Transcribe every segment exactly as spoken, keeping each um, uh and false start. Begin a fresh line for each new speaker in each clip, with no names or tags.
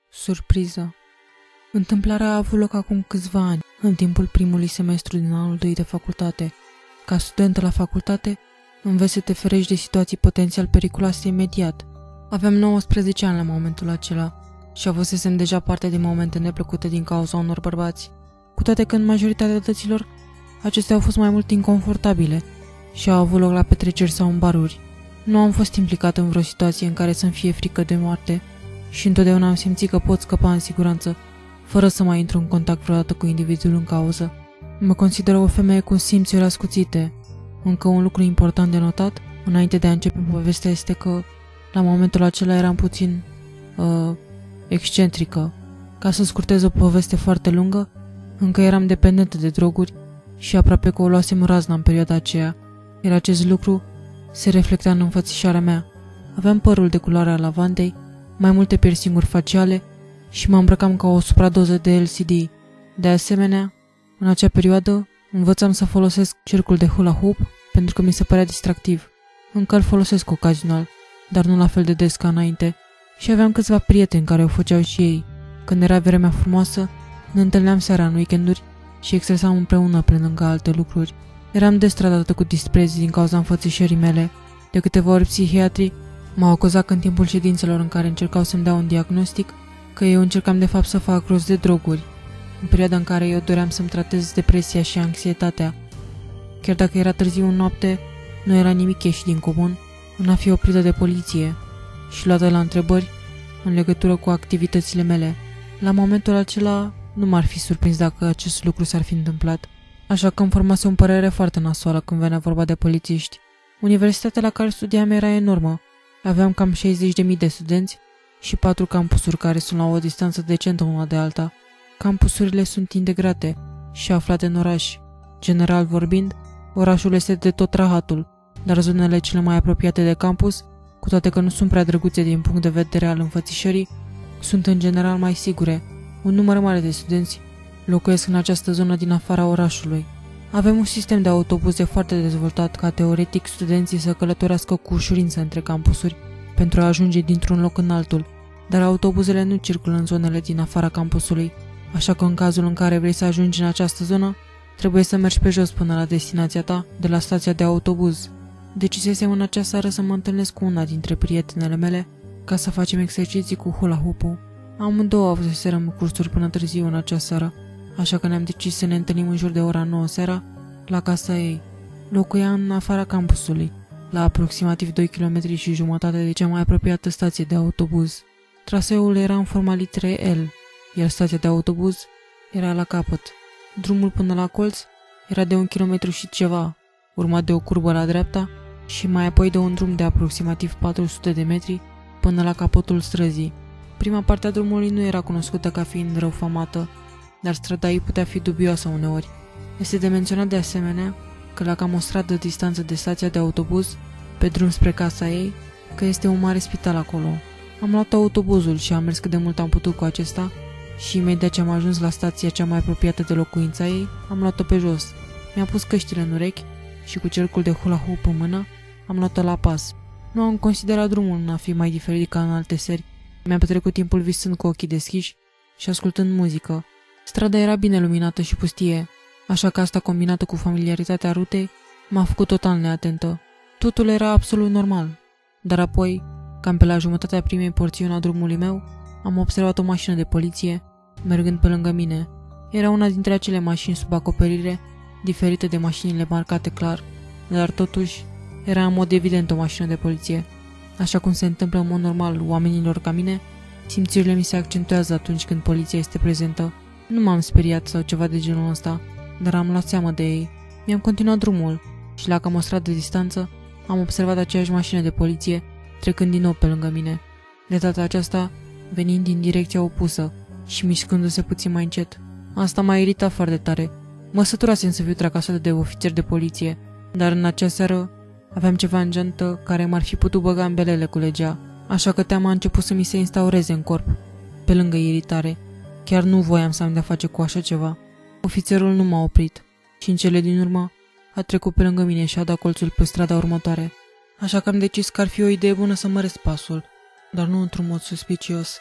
Surpriză. Întâmplarea a avut loc acum câțiva ani, în timpul primului semestru din anul doi de facultate. Ca studentă la facultate, înveți să te ferești de situații potențial periculoase imediat. Aveam nouăsprezece ani la momentul acela și avusesem deja parte de momente neplăcute din cauza unor bărbați, cu toate că în majoritatea dăților acestea au fost mai mult inconfortabile și au avut loc la petreceri sau în baruri. Nu am fost implicat în vreo situație în care să-mi fie frică de moarte și întotdeauna am simțit că pot scăpa în siguranță, fără să mai intru în contact vreodată cu individul în cauză. Mă consider o femeie cu simțuri ascuțite. Încă un lucru important de notat, înainte de a începe povestea, este că la momentul acela eram puțin uh, excentrică. Ca să scurtez o poveste foarte lungă, încă eram dependentă de droguri și aproape că o luasem razna în perioada aceea, iar acest lucru se reflecta în înfățișarea mea. Aveam părul de culoarea lavandei, mai multe piercinguri faciale și mă îmbrăcam ca o supradoză de L S D. De asemenea, în acea perioadă, învățam să folosesc cercul de hula hoop pentru că mi se părea distractiv. Încă îl folosesc ocazional, dar nu la fel de des ca înainte, și aveam câțiva prieteni care o făceau și ei. Când era vremea frumoasă, ne întâlneam seara în weekenduri și extresam împreună pe lângă alte lucruri. Eram des tratată cu dispreț din cauza înfățișării mele. De câteva ori psihiatrii m-au acuzat în timpul ședințelor în care încercau să-mi dea un diagnostic că eu încercam de fapt să fac rost de droguri, în perioada în care eu doream să-mi tratez depresia și anxietatea. Chiar dacă era târziu în noapte, nu era nimic ieșit din comun în a fi oprită de poliție și luată la întrebări în legătură cu activitățile mele. La momentul acela nu m-ar fi surprins dacă acest lucru s-ar fi întâmplat, așa că îmi formase o părere foarte nasoală când venea vorba de polițiști. Universitatea la care studiam era enormă. Aveam cam șaizeci de mii de studenți și patru campusuri care sunt la o distanță decentă una de alta. Campusurile sunt integrate și aflate în oraș. General vorbind, orașul este de tot rahatul, dar zonele cele mai apropiate de campus, cu toate că nu sunt prea drăguțe din punct de vedere al înfățișării, sunt în general mai sigure. Un număr mare de studenți locuiesc în această zonă din afara orașului. Avem un sistem de autobuze foarte dezvoltat ca teoretic studenții să călătorească cu ușurință între campusuri pentru a ajunge dintr-un loc în altul, dar autobuzele nu circulă în zonele din afara campusului, așa că în cazul în care vrei să ajungi în această zonă, trebuie să mergi pe jos până la destinația ta, de la stația de autobuz. Decisesem în acea seară să mă întâlnesc cu una dintre prietenele mele ca să facem exerciții cu hula hoop-ul. Amândouă avuseserăm cursuri până târziu în acea seară, așa că ne-am decis să ne întâlnim în jur de ora nouă seara la casa ei. Locuia în afara campusului, la aproximativ doi kilometri și jumătate de cea mai apropiată stație de autobuz. Traseul era în forma literei L, iar stația de autobuz era la capăt. Drumul până la colț era de un kilometru și ceva, urmat de o curbă la dreapta și mai apoi de un drum de aproximativ patru sute de metri până la capătul străzii. Prima parte a drumului nu era cunoscută ca fiind răufamată, dar strada ei putea fi dubioasă uneori. Este de menționat de asemenea că la cam o stradă distanță de stația de autobuz, pe drum spre casa ei, că este un mare spital acolo. Am luat autobuzul și am mers cât de mult am putut cu acesta și imediat ce am ajuns la stația cea mai apropiată de locuința ei, am luat-o pe jos. Mi-am pus căștile în urechi și cu cercul de hula hoop în mână am luat-o la pas. Nu am considerat drumul a fi mai diferit ca în alte seri. Mi-am petrecut timpul visând cu ochii deschiși și ascultând muzică. Strada era bine luminată și pustie, așa că asta combinată cu familiaritatea rutei m-a făcut total neatentă. Totul era absolut normal, dar apoi, cam pe la jumătatea primei porțiuni a drumului meu, am observat o mașină de poliție mergând pe lângă mine. Era una dintre acele mașini sub acoperire, diferite de mașinile marcate clar, dar totuși era în mod evident o mașină de poliție. Așa cum se întâmplă în mod normal oamenilor ca mine, simțirile mi se accentuează atunci când poliția este prezentă. Nu m-am speriat sau ceva de genul ăsta, dar am luat seama de ei. Mi-am continuat drumul și la cam o stradă de distanță am observat aceeași mașină de poliție trecând din nou pe lângă mine. De data aceasta, venind din direcția opusă și mișcându-se puțin mai încet. Asta m-a iritat foarte tare. Mă săturasem să fiu tracasată de ofițer de poliție, dar în acea seară aveam ceva în geantă care m-ar fi putut băga în belele cu legea, așa că teama a început să mi se instaureze în corp. Pe lângă iritare, chiar nu voiam să am de-a face cu așa ceva. Ofițerul nu m-a oprit și în cele din urmă a trecut pe lângă mine și a dat colțul pe strada următoare. Așa că am decis că ar fi o idee bună să măresc pasul, dar nu într-un mod suspicios.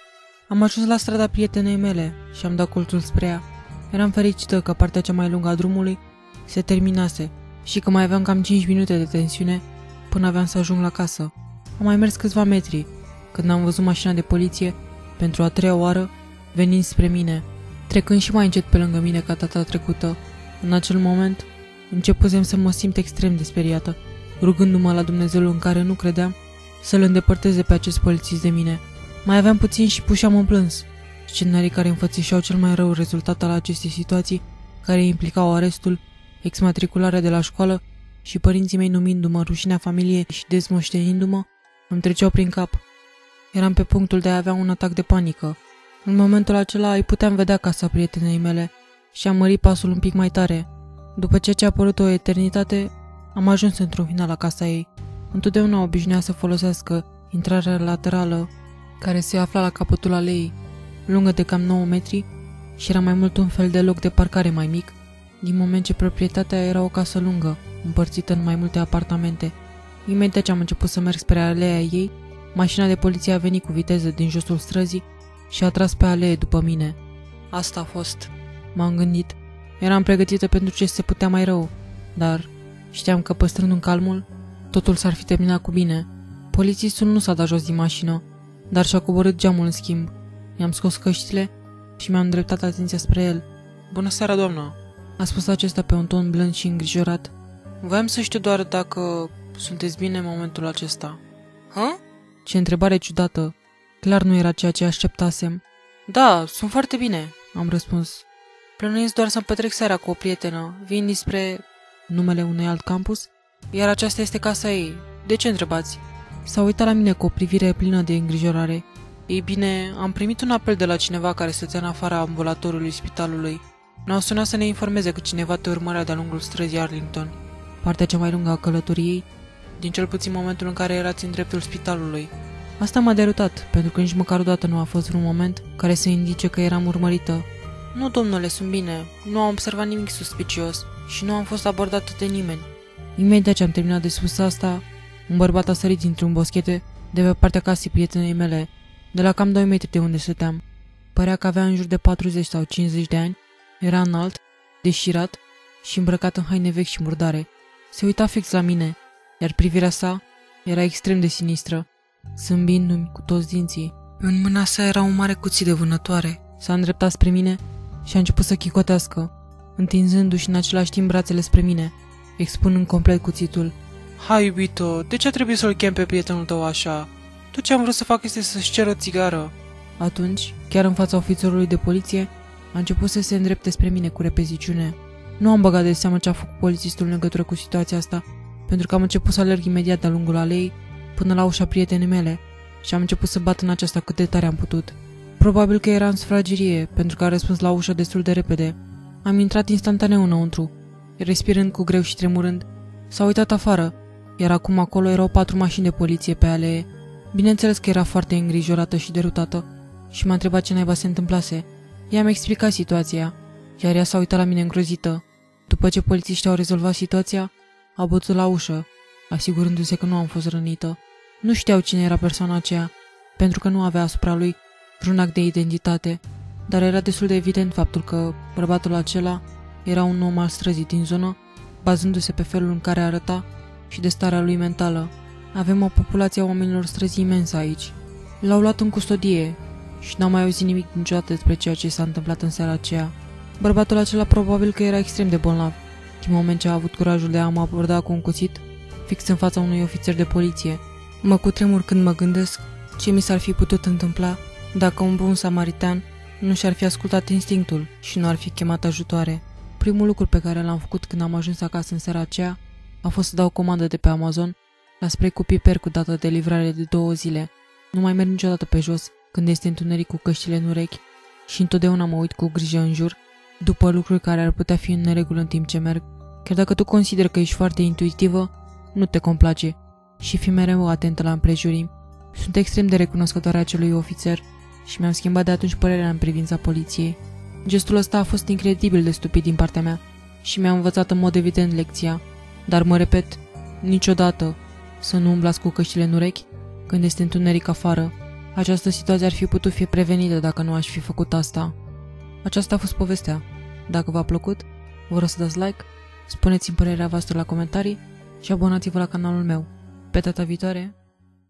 Am ajuns la strada prietenei mele și am dat colțul spre ea. Eram fericită că partea cea mai lungă a drumului se terminase și că mai aveam cam cinci minute de tensiune până aveam să ajung la casă. Am mai mers câțiva metri când am văzut mașina de poliție pentru a treia oară venind spre mine, trecând și mai încet pe lângă mine ca data trecută. În acel moment începusem să mă simt extrem de speriată, rugându-mă la Dumnezeul în care nu credeam să-l îndepărteze pe acest polițist de mine. Mai aveam puțin și pușeam în plâns. Scenarii care înfățișau cel mai rău rezultat al acestei situații, care implicau arestul, exmatricularea de la școală și părinții mei numindu-mă rușinea familiei și dezmoștenindu-mă, îmi treceau prin cap. Eram pe punctul de a avea un atac de panică. În momentul acela îi puteam vedea casa prietenei mele și am mărit pasul un pic mai tare. După ceea ce a apărut o eternitate, am ajuns într-un final la casa ei. Întotdeauna obișnuia să folosească intrarea laterală, care se afla la capătul aleii, lungă de cam nouă metri și era mai mult un fel de loc de parcare mai mic, din moment ce proprietatea era o casă lungă, împărțită în mai multe apartamente. Imediat ce am început să merg spre aleea ei, mașina de poliție a venit cu viteză din josul străzii și a tras pe alee după mine. Asta a fost, m-am gândit. Eram pregătită pentru ce se putea mai rău, dar știam că păstrându-mi calmul, totul s-ar fi terminat cu bine. Polițistul nu s-a dat jos din mașină, dar și-a coborât geamul în schimb. I-am scos căștile și mi-am îndreptat atenția spre el. "Bună seara, doamnă!" a spus acesta pe un ton blând și îngrijorat. "Voiam să știu doar dacă sunteți bine în momentul acesta." "Hă?" Ce întrebare ciudată. Clar nu era ceea ce așteptasem. "Da, sunt foarte bine," am răspuns. "Plănuiesc doar să-mi petrec seara cu o prietenă, vin despre numele unui alt campus, iar aceasta este casa ei. De ce întrebați?" S-a uitat la mine cu o privire plină de îngrijorare. "Ei bine, am primit un apel de la cineva care stătea în afara ambulatorului spitalului. Ne-au sunat să ne informeze că cineva te urmărea de-a lungul străzii Arlington, partea cea mai lungă a călătoriei, din cel puțin momentul în care erați în dreptul spitalului." Asta m-a derutat, pentru că nici măcar odată nu a fost vreun moment care să indice că eram urmărită. "Nu, domnule, sunt bine. Nu am observat nimic suspicios și nu am fost abordată de nimeni." Imediat ce am terminat de spus asta, un bărbat a sărit dintr-un boschete de pe partea casei prietenei mele, de la cam doi metri de unde stăteam. Părea că avea în jur de patruzeci sau cincizeci de ani, era înalt, deșirat și îmbrăcat în haine vechi și murdare. Se uita fix la mine, iar privirea sa era extrem de sinistră, zâmbindu-mi cu toți dinții. În mâna sa era un mare cuțit de vânătoare. S-a îndreptat spre mine și a început să chicotească, întinzându-și în același timp brațele spre mine, expunând complet cuțitul. "Hai, iubito, de ce trebuie să-l chem pe prietenul tău așa? Tot ce am vrut să fac este să-și cer o țigară." Atunci, chiar în fața ofițerului de poliție, a început să se îndrepte spre mine cu repeziciune. Nu am băgat de seamă ce a făcut polițistul în legătură cu situația asta, pentru că am început să alerg imediat de-a lungul aleii până la ușa prietenei mele și am început să bat în aceasta cât de tare am putut. Probabil că era în sufragerie, pentru că a răspuns la ușă destul de repede. Am intrat instantaneu înăuntru, respirând cu greu și tremurând. S-a uitat afară, iar acum acolo erau patru mașini de poliție pe alee. Bineînțeles că era foarte îngrijorată și derutată și m-a întrebat ce naiba se întâmplase. I-am explicat situația, iar ea s-a uitat la mine îngrozită. După ce polițiștii au rezolvat situația, a bătut la ușă, asigurându-se că nu am fost rănită. Nu știau cine era persoana aceea, pentru că nu avea asupra lui vreun act de identitate, dar era destul de evident faptul că bărbatul acela era un om al străzii din zonă, bazându-se pe felul în care arăta și de starea lui mentală. Avem o populație a oamenilor străzii imensă aici. L-au luat în custodie și n-am mai auzit nimic niciodată despre ceea ce s-a întâmplat în seara aceea. Bărbatul acela probabil că era extrem de bolnav, din moment ce a avut curajul de a mă aborda cu un cuțit, fix în fața unui ofițer de poliție. Mă cutremur când mă gândesc ce mi s-ar fi putut întâmpla dacă un bun samaritan nu și-ar fi ascultat instinctul și nu ar fi chemat ajutoare. Primul lucru pe care l-am făcut când am ajuns acasă în seara aceea a fost să dau comandă de pe Amazon la spray cu piper cu dată de livrare de două zile. Nu mai merg niciodată pe jos când este întuneric cu căștile în urechi și întotdeauna mă uit cu grijă în jur după lucruri care ar putea fi în neregulă în timp ce merg. Chiar dacă tu consideri că ești foarte intuitivă, nu te complace și fii mereu atentă la împrejurimi. Sunt extrem de recunoscătoare acelui ofițer și mi-am schimbat de atunci părerea în privința poliției. Gestul ăsta a fost incredibil de stupid din partea mea și mi-a învățat în mod evident lecția, dar mă repet, niciodată să nu umblați cu căștile în urechi când este întuneric afară. Această situație ar fi putut fi prevenită dacă nu aș fi făcut asta. Aceasta a fost povestea. Dacă v-a plăcut, vă rog să dați like, spuneți-mi părerea voastră la comentarii și abonați-vă la canalul meu. Pe data viitoare!